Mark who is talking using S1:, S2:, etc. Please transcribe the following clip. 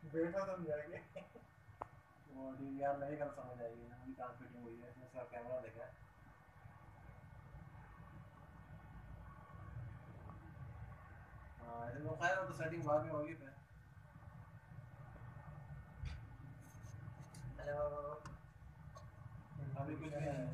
S1: बैठा समझाएंगे।
S2: वो डीवीआर मेरी कल समझ आएगी ना, उनकी कहाँ फिटिंग हुई है, इसमें उसका कैमरा देखा है। हाँ ऐसे तो खैर, वो तो सेटिंग बाद में होगी फिर। हेलो। अभी कुछ भी नहीं